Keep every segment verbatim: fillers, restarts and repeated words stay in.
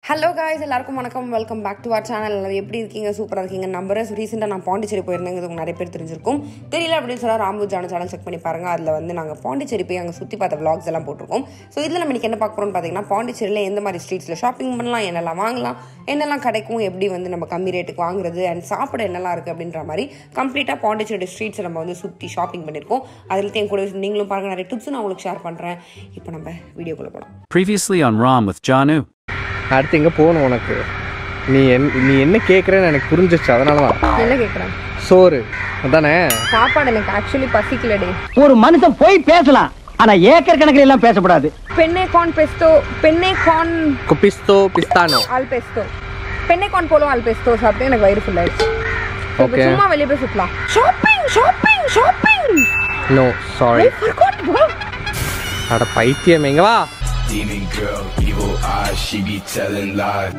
Hello guys, எல்லாருக்கும் வணக்கம். Welcome back to our channel. எல்லாரும் எப்படி இருக்கீங்க? சூப்பரா இருக்கீங்க நம்புறேன். ரீசெண்டா நான் பாண்டிச்சேரி போயிருந்தேன். உங்களுக்கு நிறைய பேர் தெரிஞ்சிருக்கும். தெரியல அப்படின்னு சொன்னா ராம்பு ஜானு சேனல் செக் பண்ணி பாருங்க. அதுல வந்து நாங்க பாண்டிச்சேரி போய் அங்க சுத்தி பார்த்த vlogs எல்லாம் போட்டுருக்கோம். சோ இதுல நம்ம இன்னைக்கு என்ன பார்க்க போறோம்னு பாத்தீங்கன்னா பாண்டிச்சேரியில எந்த மாதிரி ஸ்ட்ரீட்ஸ்ல ஷாப்பிங் பண்ணலாம், என்னெல்லாம் வாங்கலாம், என்னெல்லாம் கிடைக்கும், எப்படி வந்து நம்ம கம்மி ரேட்டுக்கு வாங்குறது அண்ட் சாப்பிட என்னெல்லாம் இருக்கு அப்படின்ற மாதிரி கம்ப்ளீட்டா பாண்டிச்சேரி ஸ்ட்ரீட்ஸ் நம்ம வந்து சுத்தி ஷாப்பிங் பண்ணிருக்கோம். அதுல என் கூட நீங்களும் பாருங்க, நிறைய டிப்ஸ் நான் உங்களுக்கு ஷேர் பண்றேன். இப்போ நம்ம வீடியோக்குள்ள போலாம். Previously on Ram with JAANU. அடுத்து எங்கே போகணும் உனக்கு? நீ என் நீ என்ன கேட்குறேன்னு எனக்கு புரிஞ்சிச்சு, அதனால தான். என்ன கேட்குறேன்? சோறு அதானே? சாப்பாடு எனக்கு ஆக்சுவலி பசிக்கலடே. ஒரு மனுஷன் போய் பேசலாம், ஆனா ஏக்கர் கணக்கில் எல்லாம் பேசக்கூடாது. Penne corn pesto, penne corn குபிஸ்தோ பிஸ்தானோ ஆல் பெஸ்டோ, பெண்ணே கார்ன் போலோ ஆல் பெஸ்டோ சாப்பிட்டு எனக்கு வயிறு ஃபுல் ஆயிடுச்சு. ஓகே, சும்மா வெளியே போய் சுத்தலாம். Shopping shopping shopping. No sorry. I forgot bro. அட பைத்தியம், எங்க வா. Demon girl, evil eyes, she be telling lies.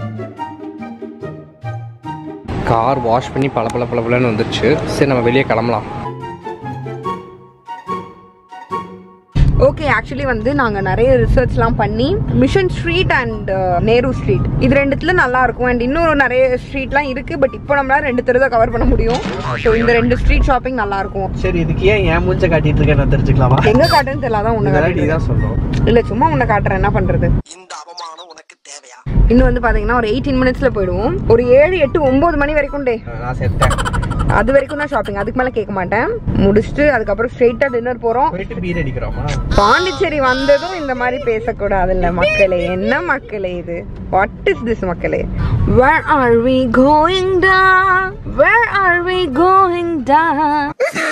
Car wash பண்ணி பல பல பல பலன்னு வந்துருச்சு. சரி நம்ம வெளியே கிளம்பலாம். ஓகே, ஆக்சுவலி வந்து நாங்கள் நிறைய ரிசர்ச்லாம் பண்ணி mission street and Nehru street இது ரெண்டுத்துல நல்லா இருக்கும். அண்ட் இன்னொரு நிறைய ஸ்ட்ரீட்லாம் இருக்கு, பட் இப்போ நம்மளால ரெண்டு தெரு தான் கவர் பண்ண முடியும். ஸோ இந்த ரெண்டு ஸ்ட்ரீட் ஷாப்பிங் நல்லா இருக்கும். சரி, இதுக்கு ஏன் என் மூஞ்ச காட்டிட்டு இருக்கேன் நான் தெரிஞ்சுக்கலாமா? எங்க காட்டுன்னு தெரியல, தான் உன்னை காட்டி தான் சொல்றோம். இல்ல சும்மா உன்னை காட்டுறேன், என்ன பண்றது. இந்த அவமானம் உனக்கு தேவையா? இன்னும் வந்து பாத்தீங்கன்னா ஒரு எயிட்டீன் மினிட்ஸ்ல போயிடுவோம். ஒரு ஏழு எட்டு ஒன்பது மணி வரைக்கும் டே நான் செத்தேன். அது வரைக்கும் தான் ஷாப்பிங், அதுக்கு மேல கேட்க மாட்டேன். முடிச்சுட்டு அதுக்கப்புறம் ஸ்ட்ரெயிட்டா டின்னர் போறோம். போயிட்டு பீர் அடிக்கிறோமா? பாண்டிச்சேரி வந்ததும் இந்த மாதிரி பேசக்கூடாது இல்ல மக்களே. என்ன மக்களே இது? வாட் இஸ் திஸ் மக்களே? Where are we going down? Where are we going down?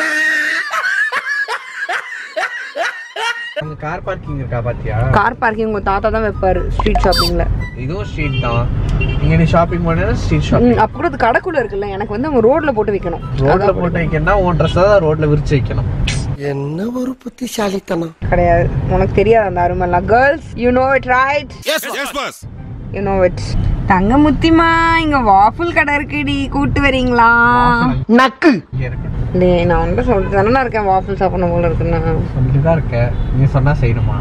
அங்க கார் பார்க்கிங் இருக்கா பாத்தியா? கார் பார்க்கிங் உங்க தாத்தா தான் வைப்பாரு ஸ்ட்ரீட் ஷாப்பிங்ல. இதுவும் ஸ்ட்ரீட் தான். இங்க நீ ஷாப்பிங் பண்ணா ஸ்ட்ரீட் ஷாப்பிங். அப்ப கூட அது கடைக்குள்ள இருக்குல்ல, எனக்கு வந்து அவங்க ரோட்ல போட்டு வைக்கணும். ரோட்ல போட்டு வைக்கணும்னா உன் ட்ரெஸ் தான் ரோட்ல விரிச்சு வைக்கணும். என்ன ஒரு புத்திசாலித்தனம். கிடையாது, உனக்கு தெரியாது அந்த அருமெல்லாம். Girls you know it right? Yes, yes, boss. You know it. தங்க முத்திமா, இங்க வாஃபிள் கடை இருக்குடி, கூட்டு வரீங்களா? நக்கு இங்க இருக்கு. டேய், நான் வந்து சொல்லிட்டு தானே இருக்கேன் வாஃபிள் சாப்பிடணும் போல இருக்குன்னு. சொல்லிட்டு தான் இருக்க, நீ சொன்னா செய்யணுமா?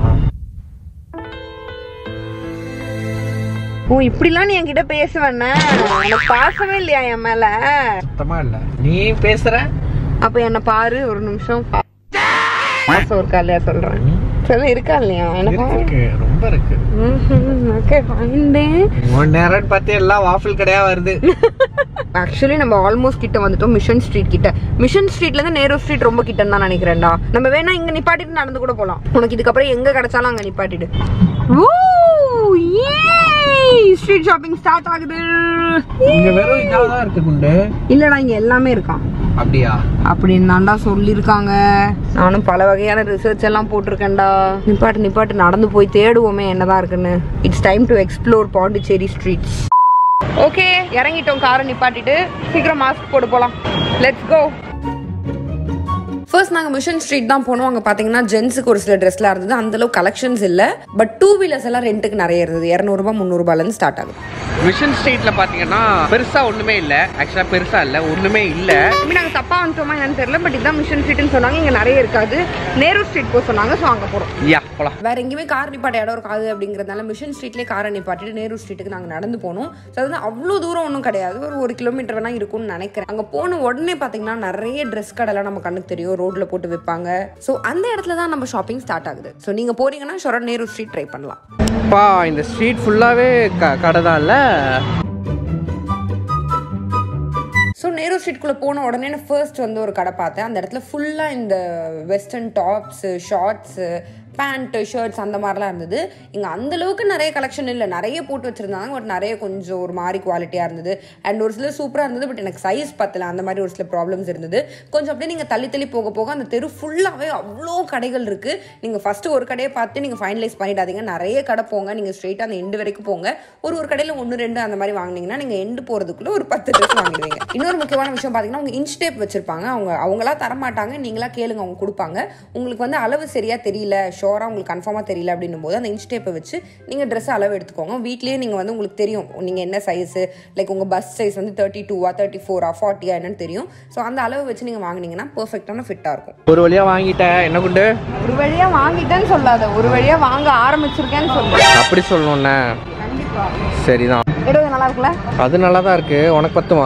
ஓ, இப்படிலாம் நீ என்கிட்ட பேசுவேன்னா எனக்கு பாசமே இல்லையா என் மேல? சுத்தமா இல்ல. நீ பேசுற அப்ப என்ன பாரு ஒரு நிமிஷம். பாசம் இருக்கா இல்லையா சொல்றேன். சொல்ல இருக்கா இல்லையா? எனக்கு இருக்கு, ரொம்ப இருக்கு. Okay fine. ஒன் நேரம் பார்த்தே எல்லாம் வாஃபிள் கடையா வருது. ஆக்சுவலி நம்ம ஆல்மோஸ்ட் கிட்ட வந்துட்டோம், மிஷன் ஸ்ட்ரீட் கிட்ட. மிஷன் ஸ்ட்ரீட்ல இருந்து நேரு ஸ்ட்ரீட் ரொம்ப கிட்டன்னு தான் நினைக்கிறேன்டா. நம்ம வேணா இங்க நிப்பாட்டிட்டு நடந்து கூட போலாம். உனக்கு இதுக்கப்புறம் எங்க கிடைச்சாலும் அங்க நிப்பாட்டிடு. Oh a street shopping start ஆகுது. இங்க வெறும் இதாதான் இருக்கு குண்டு. இல்லடா, இங்க எல்லாமே இருக்கான். அப்படியா? அப்படின்னு தான்டா சொல்லியிருக்காங்க. நானும் பல வகையான ரிசர்ச் எல்லாம் போட்டிருக்கேன்டா. நிப்பாட்டு நிப்பாட்டு நடந்து போய் தேடுவோமே என்னதான் இருக்குன்னு. It's time to explore Pondicherry streets. Okay, இறங்கிட்டோம். காரை நிப்பாட்டிட்டு சீக்கிரம் மாஸ்க் போட்டு போலாம். Let's go. ஃபர்ஸ்ட் நாங்கள் மிஷன் ஸ்ட்ரீட் தான் போனோம். அங்கே பார்த்தீங்கன்னா ஜென்ஸுக்கு ஒரு சில ட்ரெஸ்லாம் இருந்தது. அந்தளவுக்கு கலெக்ஷன்ஸ் இல்லை, பட் டூ வீலர்ஸ் எல்லாம் ரெண்ட்டுக்கு நிறைய இருந்தது. இரநூறுபா முந்நூறுபாலேருந்து ஸ்டார்ட் ஆகுது. மிஷன் ஸ்ட்ரீட்ல பாத்தீங்கன்னா பெருசா ஒண்ணுமே இல்ல. ஆக்சுவலா பெருசா இல்ல, ஒண்ணுமே இல்ல. நாங்கள் தப்பா வந்துட்டோமா என்னன்னு தெரியல, பட் இதுதான் மிஷன் ஸ்ட்ரீட்னு சொன்னாங்க. இங்கே நிறைய இருக்காது. நேரு ஸ்ட்ரீட் போக சொன்னாங்க, ஸோ அங்கே போகிறோம். யா போலாம். வேற எங்கேயுமே கார் நிப்பாட்ட இடம் இருக்காது அப்படிங்கிறதுனால மிஷன் ஸ்ட்ரீட்லேயே காரை நிப்பாட்டிட்டு நேரு ஸ்ட்ரீட்டுக்கு நாங்கள் நடந்து போனோம். ஸோ அது வந்து அவ்வளோ தூரம் ஒன்றும் கிடையாது, ஒரு ஒரு கிலோமீட்டர் வேணா இருக்கும்னு நினைக்கிறேன். அங்கே போன உடனே பார்த்தீங்கன்னா நிறைய ட்ரெஸ் கடைலாம் நம்ம கண்ணுக்கு தெரியும், ரோட்ல போட்டு வைப்பாங்க. ஸோ அந்த இடத்துல தான் நம்ம ஷாப்பிங் ஸ்டார்ட் ஆகுது. ஸோ நீங்க போறீங்கன்னா ஷொர நேரு ஸ்ட்ரீட் ட்ரை பண்ணலாம். பா இந்த ஸ்ட்ரீட் ஃபுல்லாவே கடை தான் இல்ல. ஸோ நேரு ஸ்ட்ரீட்குள்ளே போன உடனே நான் ஃபர்ஸ்ட் வந்து ஒரு கடை பார்த்தேன். அந்த இடத்துல ஃபுல்லாக இந்த western tops, shorts, pant, shirts அந்த மாதிரிலாம் இருந்தது. இங்கே அந்தளவுக்கு நிறைய கலெக்ஷன் இல்லை, நிறைய போட்டு வச்சுருந்தாங்க. பட் நிறைய கொஞ்சம் ஒரு மாதிரி குவாலிட்டியாக இருந்தது. அண்ட் ஒரு சில சூப்பராக இருந்தது, பட் எனக்கு சைஸ் பத்தலை, அந்த மாதிரி ஒரு சில ப்ராப்ளம்ஸ் இருந்தது. கொஞ்சம் அப்படியே நீங்கள் தள்ளி தள்ளி போக போக அந்த தெரு ஃபுல்லாகவே அவ்வளோ கடைகள் இருக்குது. நீங்கள் ஃபஸ்ட்டு ஒரு கடையை பார்த்து நீங்கள் ஃபைனலைஸ் பண்ணிடாதீங்க, நிறைய கடை போங்க. நீங்கள் ஸ்ட்ரெயிட்டாக அந்த எண்டு வரைக்கும் போங்க. ஒரு ஒரு கடையில் ஒன்று ரெண்டு அந்த மாதிரி வாங்கினீங்கன்னா நீங்கள் எண்டு போகிறதுக்குள்ளே ஒரு பத்து ட்ரெஸ் வாங்கிடுவீங்க. இன்னொரு முக்கியமான விஷயம் பார்த்தீங்கன்னா அவங்க இன்ச் டேப் வச்சுருப்பாங்க. அவங்க அவங்களா தரமாட்டாங்க, நீங்களா கேளுங்க, அவங்க கொடுப்பாங்க. உங்களுக்கு வந்து அளவு சரியாக தெரியல, ஷோராக உங்களுக்கு கன்ஃபார்மாக தெரியல அப்படின்னும் போது அந்த இன்ச் டேப்பை வச்சு நீங்கள் ட்ரெஸ் அளவு எடுத்துக்கோங்க. வீட்லேயே நீங்கள் வந்து உங்களுக்கு தெரியும் நீங்கள் என்ன சைஸு, லைக் உங்கள் பஸ் சைஸ் வந்து தேர்ட்டி டூவா தேர்ட்டி ஃபோரா ஃபார்ட்டியா என்னன்னு தெரியும். ஸோ அந்த அளவு வச்சு நீங்கள் வாங்கினீங்கன்னா பர்ஃபெக்டான ஃபிட்டாக இருக்கும். ஒரு வழியாக வாங்கிட்டேன். என்ன குண்டு? ஒரு வழியாக வாங்கிட்டேன்னு சொல்லாத, ஒரு வழியாக வாங்க ஆரம்பிச்சிருக்கேன்னு சொல்லுவேன். அப்படி சொல்லணும்ண்ணே. கண்டிப்பாக சரிதான். எடுவது நல்லா இருக்குல்ல? அது நல்லா தான் இருக்கு. உனக்கு பத்துமா?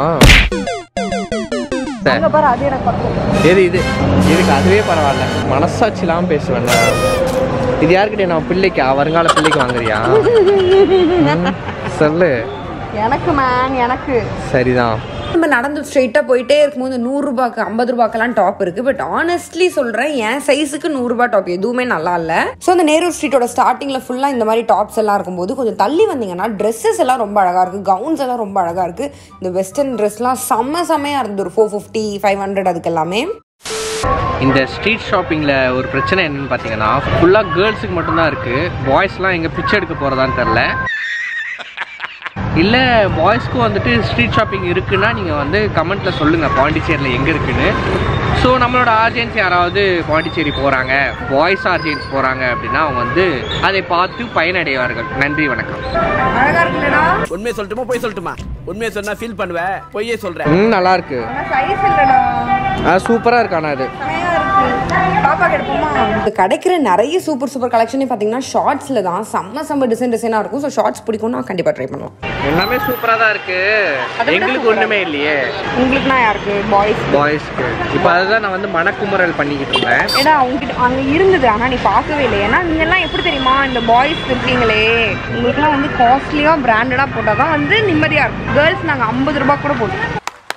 அங்க பாரு, அது எனக்கு பத்தும். எது இது? இதுக்கு அதுவே பரவாயில்ல. மனசாட்சி இல்லாமல் பேசுவேன். இது யாருக்கிட்டே நான் பிள்ளைக்கா வருங்கால பிள்ளைக்கு வாங்குறியா? சொல்லு. எனக்கு மேன், எனக்கு. சரிதான். நம்ம நடந்து ஸ்ட்ரெயிட்டாக போயிட்டே இருக்கும்போது நூறுரூபாக்கு ஐம்பது ரூபாய்க்கெல்லாம் டாப் இருக்குது. பட் ஆனஸ்ட்லி சொல்கிறேன், என் சைஸுக்கு நூறுரூபா டாப் எதுவுமே நல்லா இல்லை. ஸோ அந்த நேரு ஸ்ட்ரீட்டோட ஸ்டார்டிங்கில் ஃபுல்லாக இந்த மாதிரி டாப்ஸ் எல்லாம் இருக்கும்போது கொஞ்சம் தள்ளி வந்தீங்கன்னா ட்ரெஸ்ஸஸ் எல்லாம் ரொம்ப அழகாக இருக்குது, கவுன்ஸ் எல்லாம் ரொம்ப அழகாக இருக்குது. இந்த வெஸ்டர்ன் ட்ரெஸ்லாம் செம்ம செம்மையாக இருந்தது. ஒரு ஃபோர் ஃபிஃப்டி ஃபைவ் ஹண்ட்ரட் அதுக்கு எல்லாமே. இந்த ஸ்ட்ரீட் ஷாப்பிங்கில் ஒரு பிரச்சனை என்னன்னு பார்த்தீங்கன்னா, ஃபுல்லாக கேர்ள்ஸுக்கு மட்டும்தான் இருக்குது. பாய்ஸ்லாம் எங்கே பிச்சை எடுக்க போகிறதான்னு தெரில. இல்லை பாய்ஸ்க்கும் வந்துட்டு ஸ்ட்ரீட் ஷாப்பிங் இருக்குன்னா நீங்கள் வந்து கமெண்ட்டில் சொல்லுங்கள் பாண்டிச்சேரியில் எங்கே இருக்குன்னு. ஸோ நம்மளோட ஆர்ஜென்ட்ஸ் யாராவது பாண்டிச்சேரி போகிறாங்க, பாய்ஸ் ஆர்ஜென்ட்ஸ் போகிறாங்க அப்படின்னா அவங்க வந்து அதை பார்த்து பயனடைவார்கள். நன்றி, வணக்கம். அழகாக இருக்குல்லடா? உண்மையை சொல்லட்டுமா போய் சொல்லட்டுமா? உண்மையை சொன்னா ஃபீல் பண்ணுவேன், பொய்யே சொல்றேன். ம், நல்லா இருக்கு. சைஸ் இல்லடா. அது சூப்பராக இருக்கானா? அது பாப்பா கிடைக்குமா? கிடைக்கிற நிறைய சூப்பர் சூப்பர் கலெக்ஷனே பார்த்தீங்கன்னா ஷார்ட்ஸில் தான் செம்ம செம்ம டிசைன் டிசைனாக இருக்கும். ஸோ ஷார்ட்ஸ் பிடிக்கும்னா கண்டிப்பாக ட்ரை பண்ணலாம். எல்லாமே சூப்பராக தான் இருக்கு. எங்களுக்கு ஒன்றுமே இல்லையே. உங்களுக்குனா யாருக்கு? பாய்ஸ் பாய்ஸ்க்கு. இப்போ அதுதான் நான் வந்து மனக்குமுறல் பண்ணிக்கிட்டு இருந்தேன். ஏன்னா அவங்ககிட்ட அங்கே இருந்தது, ஆனால் நீ பார்க்கவே இல்லை. ஏன்னா நீங்கள்லாம் எப்படி தெரியுமா, இந்த பாய்ஸ் இருக்கீங்களே, உங்களுக்குலாம் வந்து காஸ்ட்லியாக பிராண்டடாக போட்டால் தான் வந்து நிம்மதியாக இருக்கும். கேர்ள்ஸ் நாங்கள் ஐம்பது ரூபா கூட போட்டோம்.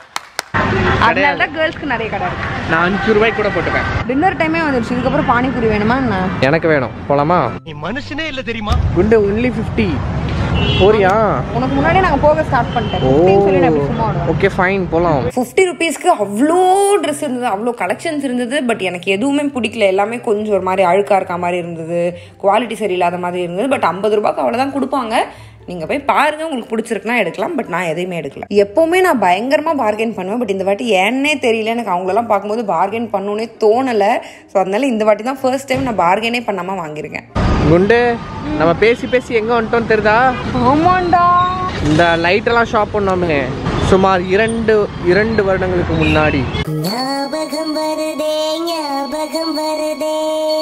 அதனால தான் கேர்ள்ஸ்க்கு நிறைய கடை இருக்கு. நான் அஞ்சு ரூபாய்க்கு கூட போட்டுப்பேன். டின்னர் டைமே வந்துருச்சு. இதுக்கப்புறம் பானிபூரி வேணுமா என்ன? எனக்கு வேணும். போலாமா? நீ மனுஷனே இல்ல தெரியுமா? குண்டு ஒன்லி ஃபிஃப்டி. போறியா? உனக்கு முன்னாடியே நாங்கள் போக ஸ்டார்ட் பண்ணிட்டேன். ஓகே ஃபைன், போகலாம். ஃபிஃப்டி ருபீஸ்க்கு அவ்வளோ ட்ரெஸ் இருந்தது, அவ்வளோ கலெக்ஷன்ஸ் இருந்தது. பட் எனக்கு எதுவுமே பிடிக்கல. எல்லாமே கொஞ்சம் ஒரு மாதிரி அழுக்காக இருக்க மாதிரி இருந்தது, குவாலிட்டி சரியில்லாத மாதிரி இருந்தது. பட் ஐம்பது ரூபாய்க்கு அவ்வளோதான் கொடுப்பாங்க. நீங்கள் போய் பாருங்கள், உங்களுக்கு பிடிச்சிருக்குன்னா எடுக்கலாம். பட் நான் எதையுமே எடுக்கல. எப்போவுமே நான் பயங்கரமாக பார்கெயின் பண்ணுவேன். பட் இந்த வாட்டி ஏன்னே தெரியல, எனக்கு அவங்களெல்லாம் பார்க்கும்போது பார்கெயின் பண்ணணுன்னே தோணலை. ஸோ அதனால இந்த வாட்டி தான் ஃபர்ஸ்ட் டைம் நான் பார்கெனே பண்ணாமல் வாங்கியிருக்கேன். குண்டு, நம்ம பேசி பேசி எங்கே வந்துட்டோன்னு தெரியுதா? ஆமாண்டா. இந்த லைட்டெல்லாம் ஷாப் பண்ணோமே சுமார் இரண்டு இரண்டு வருடங்களுக்கு முன்னாடி. ஞாபகம் வருதே ஞாபகம் வருதே.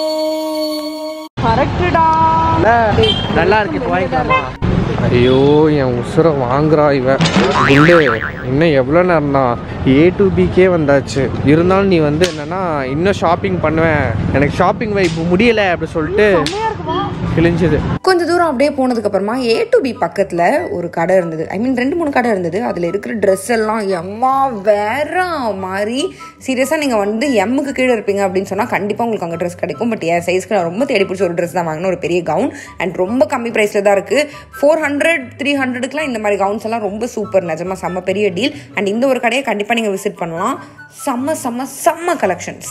கரெக்டுடா. நல்லா இருக்கு, இப்போ வாங்கிக்கலாமா? ஐயோ, என் உசுரை வாங்குறா இவன். குண்டு, இன்னும் எவ்வளோ நேரம் தான்? ஏ டு பிக்கே வந்தாச்சு. இருந்தாலும் நீ வந்து என்னன்னா இன்னும் ஷாப்பிங் பண்ணுவேன், எனக்கு ஷாப்பிங் வைப்பு முடியலை அப்படி சொல்லிட்டு கிழிஞ்சது. கொஞ்சம் தூரம் அப்படியே போனதுக்கு அப்புறமா ஏ டு பி பக்கத்துல ஒரு கடை இருந்தது. ஐ மீன் ரெண்டு மூணு கடை இருந்தது. அதுல இருக்கிற ட்ரெஸ் எல்லாம் எம்மா வேற மாதிரி. சீரியஸா நீங்க வந்து எம்முக்கு கீழே இருப்பீங்க அப்படின்னு சொன்னா கண்டிப்பா உங்களுக்கு அங்கே ட்ரெஸ் கிடைக்கும். பட் என் சைஸ்க்கு நான் ரொம்ப தேடி பிடிச்ச ஒரு ட்ரெஸ் தான் வாங்கினேன். ஒரு பெரிய கவுன் அண்ட் ரொம்ப கம்மி பிரைஸ்ல தான் இருக்கு. ஃபோர் ஹண்ட்ரட் த்ரீ ஹண்ட்ரடுக்குலாம் இந்த மாதிரி கவுன்ஸ் எல்லாம் ரொம்ப சூப்பர். நிஜமா செம்ம பெரிய டீல். அண்ட் இந்த ஒரு கடையை கண்டிப்பா நீங்க விசிட் பண்ணலாம். செம்ம செம்ம செம்ம கலெக்ஷன்ஸ்.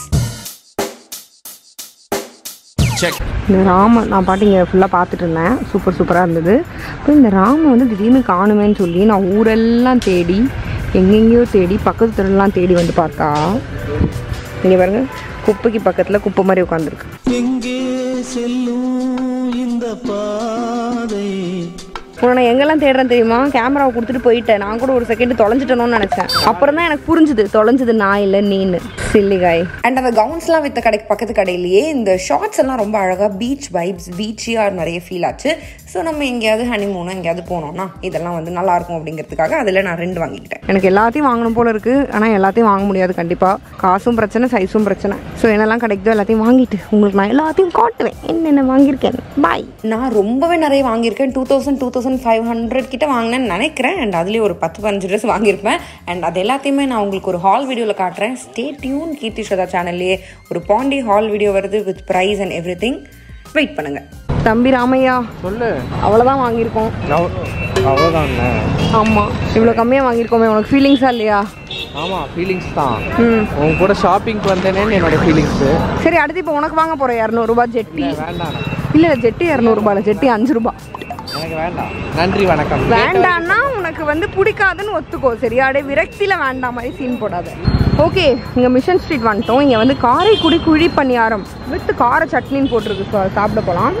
இந்த ராம நான் பாட்டு இங்கே ஃபுல்லாக பார்த்துட்டு இருந்தேன். சூப்பர் சூப்பராக இருந்தது. அப்புறம் இந்த ராம வந்து திடீர்னு காணுமேன்னு சொல்லி நான் ஊரெல்லாம் தேடி எங்கெங்கேயோ தேடி பக்கத்து தெருலாம் தேடி வந்து பார்த்தா இங்கே பாருங்க, குப்பைக்கு பக்கத்தில் குப்பை மாதிரி உட்காந்துருக்கு. எங்கே செல்லும் இந்த பாதை? உன்னை நான் எங்கெல்லாம் தேடுறேன் தெரியுமா? கேமராவை கொடுத்துட்டு போயிட்டேன். நான் கூட ஒரு செகண்ட் தொலைஞ்சிட்டணும்னு நினச்சேன். அப்புறம் தான் எனக்கு புரிஞ்சுது தொலைஞ்சது நான் இல்லை நீன்னு. சில்லிகாய். அண்ட் அந்த கவுன்ஸ்லாம் வித்த கடை பக்கத்து கடையிலேயே இந்த ஷார்ட்ஸ் எல்லாம் ரொம்ப அழகாக பீச் வைப்ஸ் பீச்சியாக நிறைய ஃபீல் ஆச்சு. ஸோ நம்ம எங்கேயாவது ஹனிமூனோ எங்கேயாவது போனோம்னா இதெல்லாம் வந்து நல்லாயிருக்கும் அப்படிங்கிறதுக்காக அதில் நான் ரெண்டு வாங்கிக்கிட்டேன். எனக்கு எல்லாத்தையும் வாங்கணும் போல இருக்குது, ஆனால் எல்லாத்தையும் வாங்க முடியாது கண்டிப்பாக. காசும் பிரச்சனை, சைஸும் பிரச்சனை. ஸோ என்னெல்லாம் கிடைக்குதோ எல்லாத்தையும் வாங்கிட்டு உங்களுக்கு நான் எல்லாத்தையும் காட்டுவேன் என்னென்ன வாங்கியிருக்கேன். பாய். நான் ரொம்பவே நிறைய வாங்கியிருக்கேன். Two thousand two thousand five hundred கிட்ட வாங்கினேன்னு நினைக்கிறேன். அண்ட் அதுலேயே ஒரு பத்து பதினஞ்சு ட்ரெஸ் வாங்கியிருப்பேன். அண்ட் அது எல்லாத்தையுமே நான் உங்களுக்கு ஒரு ஹால் வீடியோவில் காட்டுறேன். Stay tune. கீர்த்தி ஸ்ரதா சேனல்லையே ஒரு பாண்டி ஹால் வீடியோ வருது with price and everything. Wait பண்ணுங்க. தம்பி ராமையா சொல்லு. அவ்வளோதான் வாங்கியிருக்கோம். அவ்வளோதான். ஆமாம், இவ்வளோ கம்மியாக வாங்கியிருக்கோமே. உனக்கு ஃபீலிங்ஸா இல்லையா? ஆமாம், ஃபீலிங்ஸ் தான். ம், உங்க கூட ஷாப்பிங்க்கு வந்தேனேன்னு என்னோட ஃபீலிங்ஸு. சரி, அடுத்து இப்போ உனக்கு வாங்க போகிறேன் இரநூறுபா ஜெட்டி. வேண்டாம். இல்லை ஜெட்டி இரநூறுபா இல்லை, ஜெட்டி அஞ்சு ரூபா. எனக்கு வேண்டாம். நன்றி வணக்கம். வேண்டான்னா உனக்கு வந்து பிடிக்காதுன்னு ஒத்துக்கோ. சரியா? அப்படியே விரக்தியில் வேண்டாம் மாதிரி சீன் போடாத. ஓகே, இங்கே மிஷன் ஸ்ட்ரீட் வந்துட்டோம். இங்கே வந்து காரைக்குடி குழி பணியாரம் வித் கார சட்னின்னு போட்டிருக்கு. ஸோ சாப்பிட போகலாம்.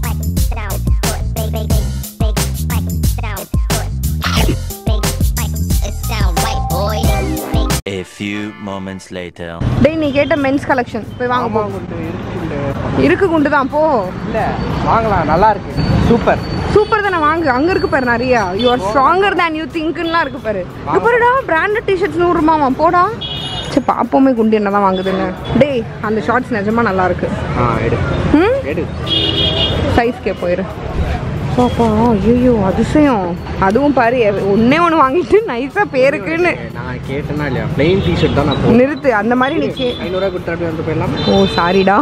A few moments later. டேய், நீ கேட்ட மென்ஸ் கலெக்ஷன் போய் வாங்க போ. இருக்கு குண்டு தான் போ. இல்லை வாங்கலாம், நல்லா இருக்கு, சூப்பர். சூப்பர் தானே, வாங்கு. அங்க இருக்கு பாரு நிறைய. You are stronger than you திங்க்லாம் இருக்கு பாரு. இங்க பாருடா, பிராண்டட் டிஷர்ட்ஸ் நூறு ரூபாமா. போடா. சரி பாப்போமே குண்டு என்னதான் வாங்குதுன்னு. டேய் அந்த ஷார்ட்ஸ் நிஜமா நல்லா இருக்கு. ஆ எடு. ம் எடு. சைஸ்க்கே போயிரு. பாப்பா ஐயோ அதிசயம். அதுவும் பாரு ஒன்னே ஒன்று வாங்கிட்டு நைஸா பேருக்குன்னு. நான் கேட்டேனா இல்லையா, பிளெயின் டிஷர்ட் தான் நான். நிறுத்து அந்த மாதிரி நீ கே ஐநூறுரூவா கொடுத்தாட்டி வந்து போயிடலாம். ஓ சாரிடா.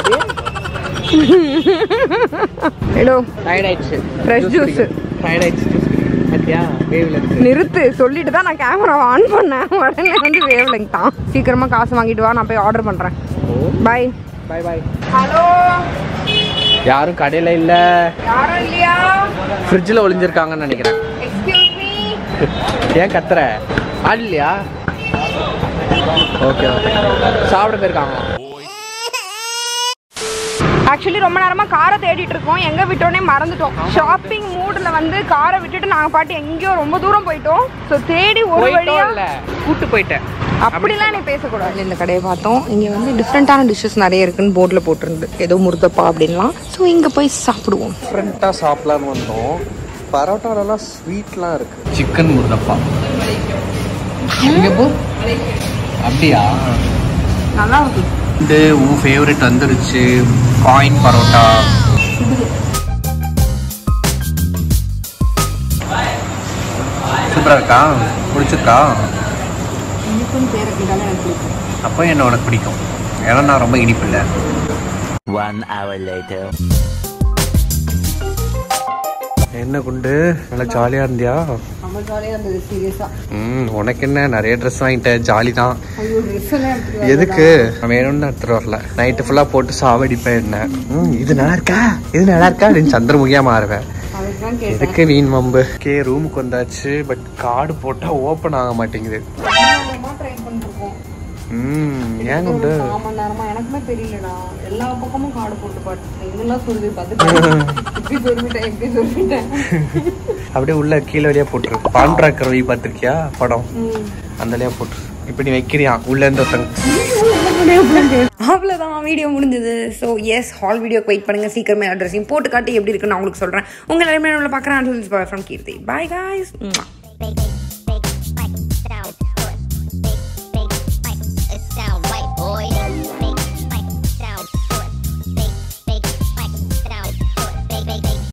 ஹலோ டயர்ட் ஆயிடுச்சு. Fresh juice. டயர்ட் ஆயிடுச்சு. பாத்தியா வேவ் லெங்த். நிறுத்து சொல்லிட்டு தான் நான் கேமராவை ஆன் பண்ணேன். உடனே வந்து வேவ் லெங்த் தான். சீக்கிரமா காசு வாங்கிட்டு வா, நான் போய் ஆர்டர் பண்றேன். By by by. ஹலோ யாரும் கடையில இல்ல. யாரும் இல்லையா? ஃப்ரிட்ஜில் ஒளிஞ்சிருக்காங்கன்னு நினைக்கிறேன். Excuse me. ஏன் கத்துற? ஆள் இல்லையா? Okay okay. சாப்பிட போயிருக்காங்க. ஆக்சுவலி ரொம்ப நேரமா காரை தேடிட்டு இருக்கோம். எங்க விட்டோன்னே மறந்துட்டோம். ஷாப்பிங் மூட்ல வந்து காரை விட்டுட்டு நாங்க பாட்டு எங்கேயோ ரொம்ப தூரம் போயிட்டோம். ஸோ தேடி ஒரு வழியா கூட்டு போயிட்டேன். அப்படிலாம் நீ பேசக்கூடாது. இந்த கடையை பார்த்தோம். இங்க வந்து டிஃப்ரெண்டான டிஷ்ஷஸ் நிறைய இருக்குன்னு போர்டில் போட்டிருந்து. ஏதோ முருதப்பா அப்படின்லாம். ஸோ இங்க போய் சாப்பிடுவோம். டிஃப்ரெண்ட்டாக சாப்பிடலான்னு வந்தோம். பரோட்டாலலாம் ஸ்வீட்லாம் இருக்கு. சிக்கன் முருதப்பா. அப்படியா? நல்லா இருக்கு. இது உன் ஃபேவரட் வந்துருச்சு. காயின் பரோட்டா. சூப்பராக இருக்கா? பிடிச்சிருக்கா? அப்போ என்ன உனக்கு பிடிக்கும்? ஏன்னா நான் ரொம்ப இனிப்பு இல்லை. One hour later. என்ன குண்டு நல்லா ஜாலியாக இருந்தியா? ரொம்ப ஜாலியாக இருந்தது சீரியஸா. ம் உனக்கு என்ன நிறைய ட்ரெஸ் வாங்கிட்டேன். ஜாலி தான். ஐயோ ட்ரெஸ் எல்லாம் எடுத்துட்டு எதுக்கு? நான் வேணும்னு எடுத்துட்டு வரல. நைட்டு ஃபுல்லாக போட்டு சாவடிப்பேன். என்ன ம் இது நல்லா இருக்கா, இது நல்லா இருக்கா அப்படின்னு சந்திரமுகியா மாறுவேன். எதுக்கு வீண் மம்பு. கே ரூமுக்கு வந்தாச்சு. பட் கார்டு போட்டால் ஓப்பன் ஆக மாட்டேங்குது. ம் ஏன் குண்டு? எனக்குமே தெரியலடா. எல்லா பக்கமும் கார்டு போட்டு பாட்டு இதெல்லாம் சொல்லுது. பார்த்துட்டு சொல்லிட்டேன் எப்படி சொல்லிட்டேன். அப்படியே உள்ள கீழே வழியா போட்டுரு. பாண்ட்ராக் ரவி பார்த்துருக்கியா படம்? அந்த வழியா போட்டுரு. இப்ப நீ வைக்கிறியா உள்ள இருந்து ஒருத்தங்க. அவ்வளோதான் வீடியோ முடிஞ்சது. ஸோ எஸ் ஹால் வீடியோக்கு வெயிட் பண்ணுங்க. சீக்கிரமே அட்ரஸையும் போட்டு காட்டி எப்படி இருக்குன்னு நான் உங்களுக்கு சொல்கிறேன். உங்கள் எல்லாருமே நம்மளை பார்க்குறேன். ஃப்ரம் கீர்த்தி. Bye guys.